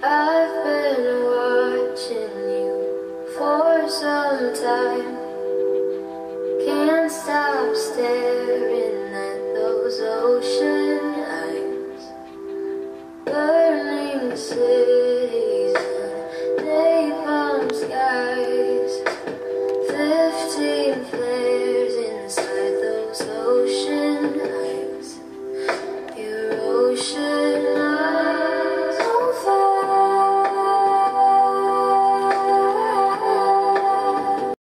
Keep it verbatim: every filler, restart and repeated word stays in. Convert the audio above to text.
I've been watching you for some time. Can't stop staring at those oceans.